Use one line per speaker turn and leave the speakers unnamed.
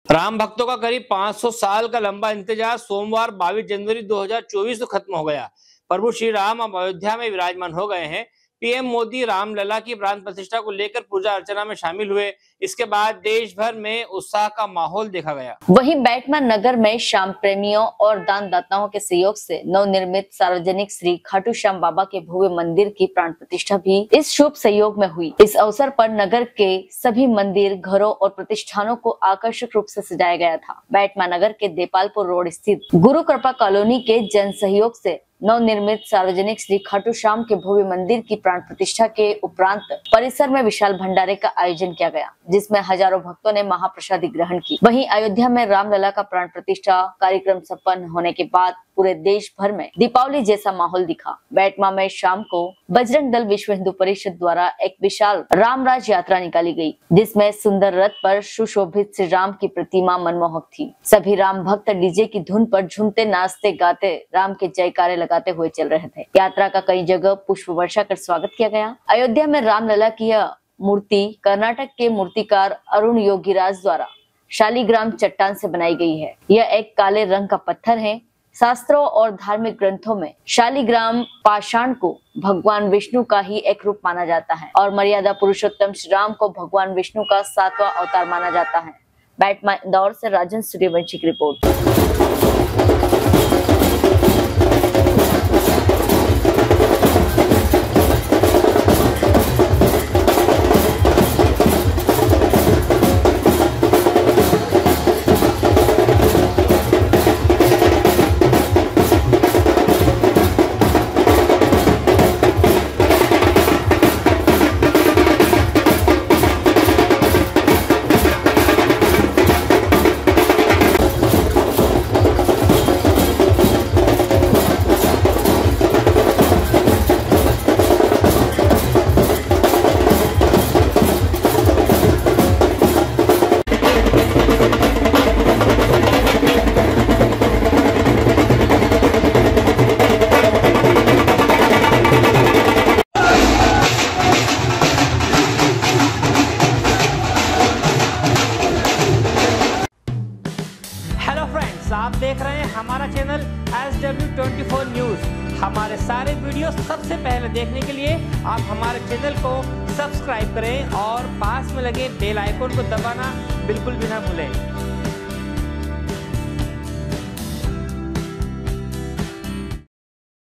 राम भक्तों का करीब 500 साल का लंबा इंतजार सोमवार 22 जनवरी 2024 को खत्म हो गया। प्रभु श्री राम अब अयोध्या में विराजमान हो गए हैं। पीएम मोदी रामलला की प्राण प्रतिष्ठा को लेकर पूजा अर्चना में शामिल हुए। इसके बाद देश भर में उत्साह का माहौल देखा गया।
वहीं बैटमा नगर में श्याम प्रेमियों और दानदाताओं के सहयोग से नवनिर्मित सार्वजनिक श्री खाटू श्याम बाबा के भव्य मंदिर की प्राण प्रतिष्ठा भी इस शुभ सहयोग में हुई। इस अवसर पर नगर के सभी मंदिर, घरों और प्रतिष्ठानों को आकर्षक रूप से सजाया गया था। बैटमा नगर के देपालपुर रोड स्थित गुरु कृपा कॉलोनी के जन सहयोग से नवनिर्मित सार्वजनिक श्री खाटू श्याम के भव्य मंदिर की प्राण प्रतिष्ठा के उपरांत परिसर में विशाल भंडारे का आयोजन किया गया, जिसमें हजारों भक्तों ने महाप्रसादी ग्रहण की। वहीं अयोध्या में रामलला का प्राण प्रतिष्ठा कार्यक्रम संपन्न होने के बाद पूरे देश भर में दीपावली जैसा माहौल दिखा। बैटमा में शाम को बजरंग दल विश्व हिंदू परिषद द्वारा एक विशाल रामराज यात्रा निकाली गई, जिसमें सुंदर रथ पर सुशोभित श्री राम की प्रतिमा मनमोहक थी। सभी राम भक्त डीजे की धुन पर झूमते, नाचते, गाते राम के जयकारे लगाते हुए चल रहे थे। यात्रा का कई जगह पुष्प वर्षा कर स्वागत किया गया। अयोध्या में रामलला की यह मूर्ति कर्नाटक के मूर्तिकार अरुण योगीराज द्वारा शालिग्राम चट्टान से बनाई गई है। यह एक काले रंग का पत्थर है। शास्त्रों और धार्मिक ग्रंथों में शालिग्राम पाषाण को भगवान विष्णु का ही एक रूप माना जाता है और मर्यादा पुरुषोत्तम श्री राम को भगवान विष्णु का 7वां अवतार माना जाता है। बैटमा इंदौर से राजन सूर्यवंशी की रिपोर्ट।
आप देख रहे हैं हमारा चैनल SW24 न्यूज। हमारे सारे वीडियो सबसे पहले देखने के लिए आप हमारे चैनल को सब्सक्राइब करें और पास में लगे बेल आइकन को दबाना बिल्कुल भी ना भूलें।